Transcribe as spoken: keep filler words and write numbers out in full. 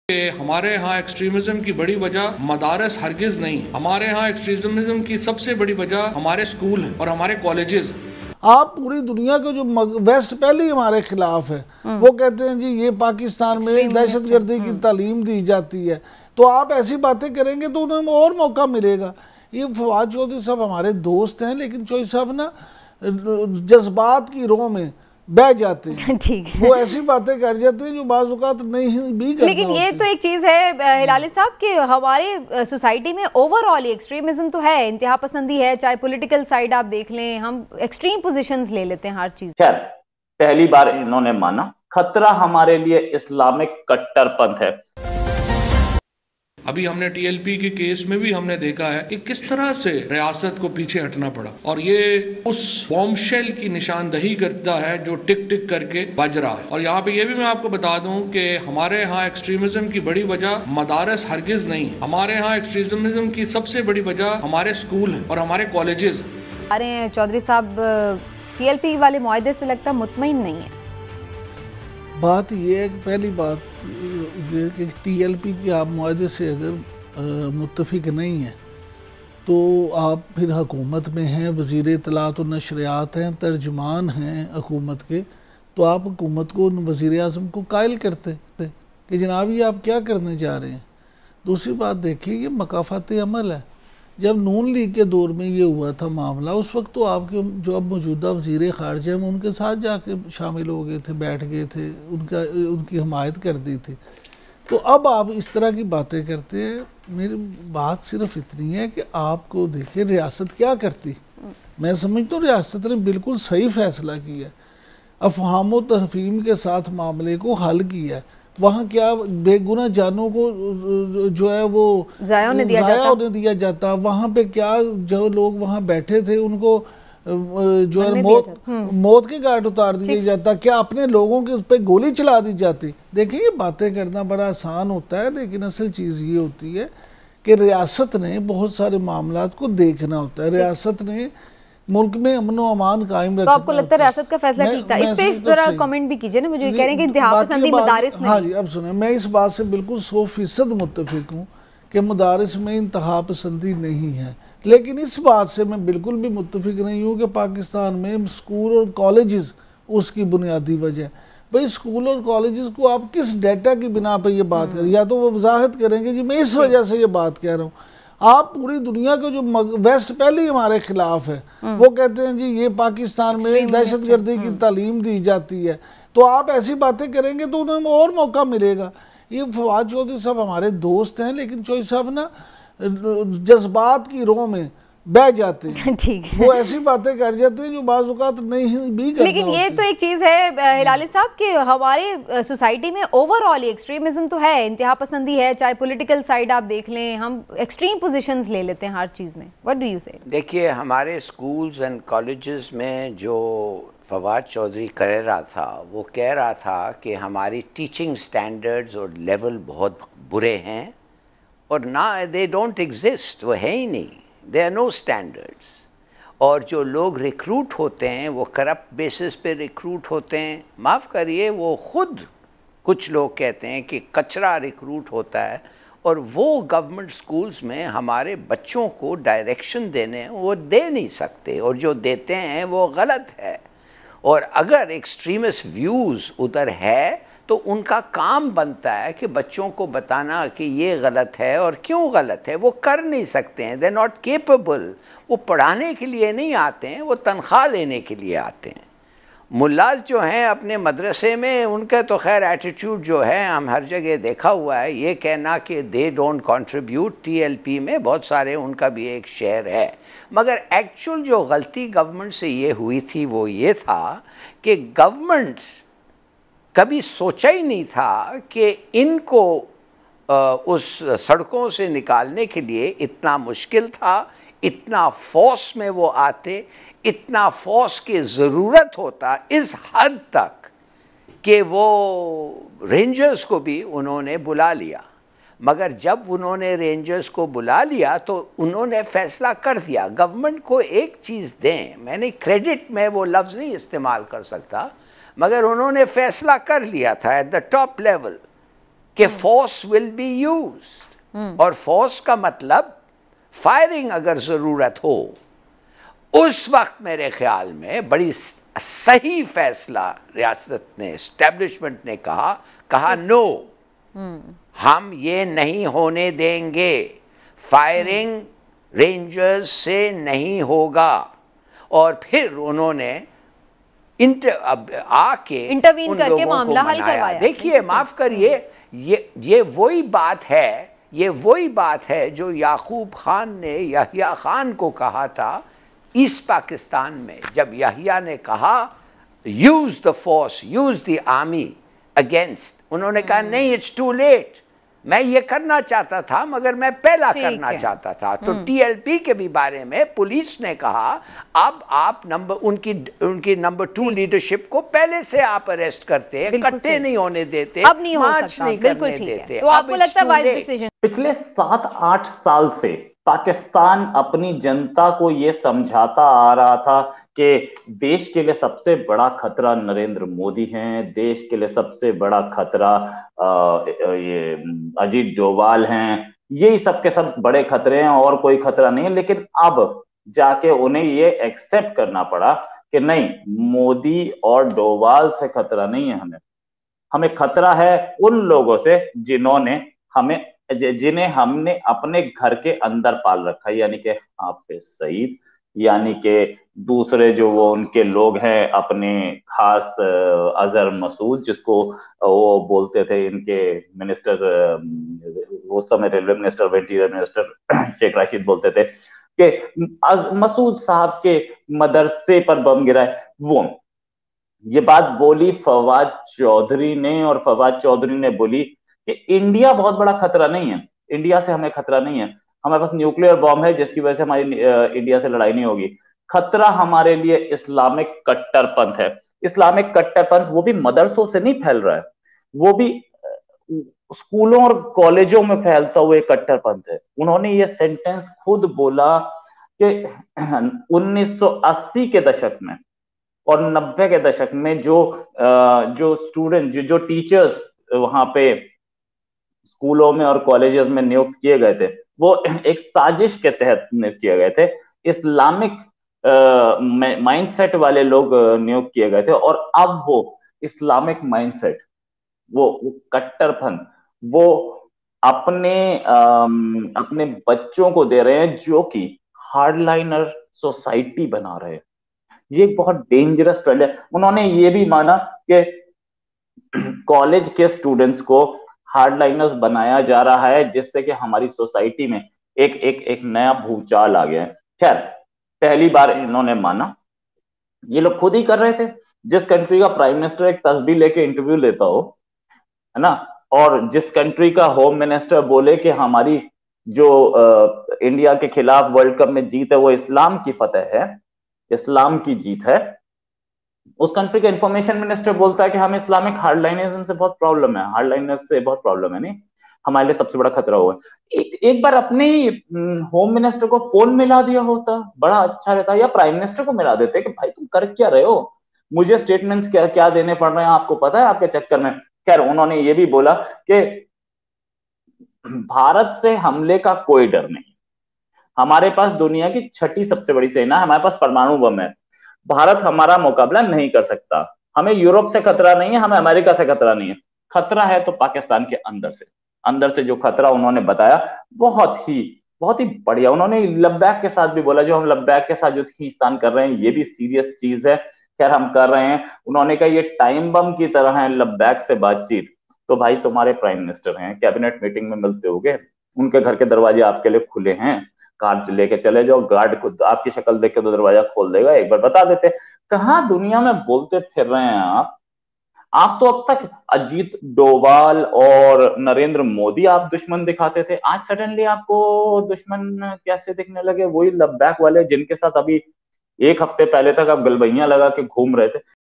कि हमारे यहाँ एक्सट्रीमिज्म की बड़ी वजह मदारस हरगिज नहीं, हमारे यहाँ एक्सट्रीमिज्म की सबसे बड़ी वजह हमारे स्कूल हैं और हमारे कॉलेजेस। आप पूरी दुनिया के जो वेस्ट पहले ही हमारे खिलाफ है, वो कहते हैं जी ये पाकिस्तान में दहशतगर्दी की तालीम दी जाती है, तो आप ऐसी बातें करेंगे तो उन्हें और मौका मिलेगा। ये फवाद चौधरी साहब हमारे दोस्त हैं, लेकिन चौधरी साहब ना जज्बात की रोह में बह जाते हैं, ठीक है, वो ऐसी बातें कर जाते हैं जो बाज़ औक़ात नहीं भी करना। लेकिन ये तो एक चीज़ है हिलाली साहब कि हमारे सोसाइटी में ओवरऑल एक्सट्रीमिज्म तो है, इंतहा पसंदी है, चाहे पॉलिटिकल साइड आप देख लें, हम एक्सट्रीम पोजीशंस ले लेते हैं हर चीज़। खैर, पहली बार इन्होंने माना खतरा हमारे लिए इस्लामिक कट्टरपंथ है। अभी हमने टीएलपी के केस में भी हमने देखा है कि किस तरह से रियासत को पीछे हटना पड़ा, और ये उस बॉम्बशेल की निशानदही करता है जो टिक टिक करके बज रहा है। और यहाँ पे ये भी मैं आपको बता दूं कि हमारे यहाँ एक्सट्रीमिज्म की बड़ी वजह मदारस हरगिज नहीं, हमारे यहाँ एक्सट्रीमिज्म की सबसे बड़ी वजह हमारे स्कूल हैं और हमारे कॉलेजेस। अरे चौधरी साहब टीएलपी वाले मुआहदे से लगता मुतमईन नहीं है। बात ये है कि पहली बात ये कि टीएलपी के आप मुआहदे से अगर मुत्तफिक नहीं हैं तो आप फिर हुकूमत में हैं, वज़ीर इत्तलात और नशरियात हैं, तर्जमान हैं हुकूमत के, तो आप हुकूमत को वज़ीर आज़म को कायल करते थे कि जनाब ये आप क्या करने जा रहे हैं। दूसरी बात देखिए, ये मकाफ़ाती अमल है। जब नून लीग के दौर में ये हुआ था मामला, उस वक्त तो आपके जो अब मौजूदा वज़ीर ख़ारजा हैं उनके साथ जाके शामिल हो गए थे, बैठ गए थे, उनका उनकी हमायत कर दी थी। तो अब आप इस तरह की बातें करते हैं। मेरी बात सिर्फ इतनी है कि आपको देखिए रियासत क्या करती। मैं समझता हूँ रियासत ने बिल्कुल सही फ़ैसला किया, अफ़हाम व तफ़हीम के साथ मामले को हल किया। वहाँ क्या बेगुनाह जानों को जो है वो ज़ाया होने दिया जाता, होने दिया जाता। वहाँ पे क्या जो लोग वहाँ बैठे थे उनको जो है मौत मौत के घाट उतार दिया जाता, क्या अपने लोगों के उस पर गोली चला दी जाती। देखिए ये बातें करना बड़ा आसान होता है, लेकिन असल चीज़ ये होती है कि रियासत ने बहुत सारे मामलात को देखना होता है। रियासत ने मुल्क में अमन व अमान कायम रखना। तो आपको लगता है रियासत का फैसला ठीक था? इस पे इस तरह कमेंट भी कीजिए ना, मुझे कह रहे हैं कि इंतहा पसंदी मदारिस में। हाँ जी, अब सुने, मैं इस बात से बिल्कुल सौ फीसद मुत्तफिक हूँ कि मदारिस में इंतहा पसंदी नहीं है, लेकिन इस बात से मैं बिल्कुल भी मुत्तफिक नहीं हूँ कि पाकिस्तान में स्कूल और कॉलेजेस उसकी बुनियादी वजह। भाई स्कूल और कॉलेजेस को आप किस डेटा की बिना पर ये बात करें, या तो वो वजाहत करेंगे जी मैं इस वजह से ये बात कह रहा हूँ। आप पूरी दुनिया के जो वेस्ट पहले ही हमारे खिलाफ है, वो कहते हैं जी ये पाकिस्तान में दहशतगर्दी की तालीम दी जाती है, तो आप ऐसी बातें करेंगे तो उन्हें और मौका मिलेगा। ये फवाद चौधरी साहब हमारे दोस्त हैं, लेकिन चौधरी साहब ना जज्बात की रोह में बह जाते हैं, ठीक है, वो ऐसी बातें कर जाते हैं जो बाज़ औक़ात नहीं भी करना। लेकिन ये तो एक चीज़ है हिलाली साहब कि हमारे सोसाइटी में ओवरऑल एक्सट्रीमिज्म तो है, इंतहा पसंदी है, चाहे पॉलिटिकल साइड आप देख लें, हम एक्सट्रीम पोजीशंस ले लेते हैं हर चीज़ में। व्हाट डू यू से? देखिए हमारे स्कूल्स एंड कॉलेजेस में जो फवाद चौधरी कह रहा था, वो कह रहा था कि हमारी टीचिंग स्टैंडर्ड्स और लेवल बहुत बुरे हैं, और ना दे डोंट एग्जिस्ट, वो है ही नहीं, दे आर नो स्टैंडर्ड्स। और जो लोग रिक्रूट होते हैं वो करप्ट बेसिस पे रिक्रूट होते हैं। माफ़ करिए, वो खुद कुछ लोग कहते हैं कि कचरा रिक्रूट होता है, और वो गवर्नमेंट स्कूल्स में हमारे बच्चों को डायरेक्शन देने वो दे नहीं सकते, और जो देते हैं वो गलत है। और अगर एक्सट्रीमिस्ट व्यूज़ उधर है तो उनका काम बनता है कि बच्चों को बताना कि ये गलत है और क्यों गलत है। वो कर नहीं सकते हैं, दे नॉट केपेबल। वो पढ़ाने के लिए नहीं आते हैं, वो तनख्वाह लेने के लिए आते हैं। मुल्लाज जो हैं अपने मदरसे में, उनका तो खैर एटीट्यूड जो है हम हर जगह देखा हुआ है। ये कहना कि दे डोंट कंट्रीब्यूट टीएलपी में, बहुत सारे उनका भी एक शेयर है, मगर एक्चुअल जो गलती गवर्नमेंट से ये हुई थी वो ये था कि गवर्नमेंट कभी सोचा ही नहीं था कि इनको आ, उस सड़कों से निकालने के लिए इतना मुश्किल था, इतना फोर्स में वो आते, इतना फोर्स की ज़रूरत होता इस हद तक कि वो रेंजर्स को भी उन्होंने बुला लिया। मगर जब उन्होंने रेंजर्स को बुला लिया तो उन्होंने फैसला कर दिया। गवर्नमेंट को एक चीज़ दें, मैंने क्रेडिट में वो लफ्ज़ नहीं इस्तेमाल कर सकता, मगर उन्होंने फैसला कर लिया था एट द टॉप लेवल कि फोर्स विल बी यूज्ड, और फोर्स का मतलब फायरिंग अगर जरूरत हो। उस वक्त मेरे ख्याल में बड़ी सही फैसला रियासत ने, एस्टेब्लिशमेंट ने कहा कहा नो, हम ये नहीं होने देंगे, फायरिंग रेंजर्स से नहीं होगा। और फिर उन्होंने इंटर अब आके इंटरवीन उन करके लोगों मामला को हल मनाया। करवाया। देखिए, माफ करिए, ये ये वही बात है, ये वही बात है जो याकूब खान ने याहिया खान को कहा था ईस्ट पाकिस्तान में, जब याहिया ने कहा use the force, use the army against, उन्होंने कहा नहीं, इट्स टू लेट, मैं ये करना चाहता था मगर मैं पहला करना चाहता था। तो टीएलपी के भी बारे में पुलिस ने कहा अब आप नंबर उनकी उनकी नंबर टू लीडरशिप को पहले से आप अरेस्ट करते, इकट्ठे नहीं होने देते, अब नहीं हो सकता, नहीं बिल्कुल करने ठीक देते। है। तो आपको लगता है वाइज डिसीजन? पिछले सात आठ साल से पाकिस्तान अपनी जनता को यह समझाता आ रहा था कि देश के लिए सबसे बड़ा खतरा नरेंद्र मोदी हैं, देश के लिए सबसे बड़ा खतरा आ, ये अजीत डोभाल हैं, यही सब के सब बड़े खतरे हैं और कोई खतरा नहीं है। लेकिन अब जाके उन्हें ये एक्सेप्ट करना पड़ा कि नहीं, मोदी और डोभाल से खतरा नहीं है, हमें हमें खतरा है उन लोगों से जिन्होंने हमें जिन्हें हमने अपने घर के अंदर पाल रखा है, यानी कि हाफिज सईद, यानी कि दूसरे जो वो उनके लोग हैं अपने खास अजहर मसूद, जिसको वो बोलते थे इनके मिनिस्टर, वो समय railway minister, interior minister Sheikh Rashid बोलते थे कि मसूद साहब के मदरसे पर बम गिरा है। वो ये बात बोली फवाद चौधरी ने, और फवाद चौधरी ने बोली कि इंडिया बहुत बड़ा खतरा नहीं है, इंडिया से हमें खतरा नहीं है, हमारे पास न्यूक्लियर बॉम्ब है जिसकी वजह से हमारी इंडिया से लड़ाई नहीं होगी। खतरा हमारे लिए इस्लामिक कट्टरपंथ है। इस्लामिक कट्टरपंथ वो भी मदरसों से नहीं फैल रहा है, वो भी स्कूलों और कॉलेजों में फैलता हुआ कट्टरपंथ है। उन्होंने ये सेंटेंस खुद बोला कि उन्नीस सौ अस्सी के दशक में और नब्बे के दशक में जो जो स्टूडेंट जो, जो टीचर्स वहां पे स्कूलों में और कॉलेजेस में नियुक्त किए गए थे, वो एक साजिश के तहत नियुक्त किए गए थे, इस्लामिक माइंडसेट वाले लोग नियुक्त किए गए थे। और अब वो इस्लामिक माइंडसेट, वो, वो कट्टरपंथ वो अपने अपने बच्चों को दे रहे हैं जो कि हार्डलाइनर सोसाइटी बना रहे हैं। ये एक बहुत डेंजरस ट्रेंड है। उन्होंने ये भी माना कि कॉलेज के स्टूडेंट्स को हार्डलाइनर्स बनाया जा रहा है, जिससे कि हमारी सोसाइटी में एक एक एक नया भूचाल आ गया है। खैर, पहली बार इन्होंने माना, ये लोग खुद ही कर रहे थे। जिस कंट्री का प्राइम मिनिस्टर एक तस्बीह लेके इंटरव्यू लेता हो, है ना, और जिस कंट्री का होम मिनिस्टर बोले कि हमारी जो आ, इंडिया के खिलाफ वर्ल्ड कप में जीत है वो इस्लाम की फतेह है, इस्लाम की जीत है, उस कंट्री का इंफॉर्मेशन मिनिस्टर बोलता है कि हमें इस्लामिक हार्डलाइनिज्म से बहुत प्रॉब्लम है, हार्डलाइनर्स से बहुत प्रॉब्लम है, नहीं हमारे लिए सबसे बड़ा खतरा हुआ है। एक, एक बार अपने होम मिनिस्टर को फोन मिला दिया होता, बड़ा अच्छा रहता, या प्राइम मिनिस्टर को मिला देते कि भाई तुम कर क्या रहे हो, मुझे स्टेटमेंट्स क्या क्या देने पड़ रहे हैं, आपको पता है आपके चक्कर में। खैर, उन्होंने ये भी बोला कि भारत से हमले का कोई डर नहीं, हमारे पास दुनिया की छठी सबसे बड़ी सेना है, हमारे पास परमाणु बम है, भारत हमारा मुकाबला नहीं कर सकता, हमें यूरोप से खतरा नहीं है, हमें अमेरिका से खतरा नहीं है, खतरा है तो पाकिस्तान के अंदर से। अंदर से जो खतरा उन्होंने बताया बहुत ही बहुत ही बढ़िया। उन्होंने लद्दाख के साथ भी बोला, जो हम लद्दाख के साथ जो खींचतान कर रहे हैं ये भी सीरियस चीज है, खैर हम कर रहे हैं। उन्होंने कहा ये टाइम बम की तरह है लद्दाख से बातचीत। तो भाई तुम्हारे प्राइम मिनिस्टर हैं, कैबिनेट मीटिंग में मिलते होगे, उनके घर के दरवाजे आपके लिए खुले हैं, कार लेके चले जाओ, गार्ड खुद आपकी शक्ल देख के तो दरवाजा खोल देगा, एक बार बता देते। कहां दुनिया में बोलते फिर रहे हैं आप आप तो अब तक अजीत डोभाल और नरेंद्र मोदी आप दुश्मन दिखाते थे, आज सडनली आपको दुश्मन कैसे दिखने लगे? वही लद्दाख वाले जिनके साथ अभी एक हफ्ते पहले तक आप गलबैया लगा के घूम रहे थे।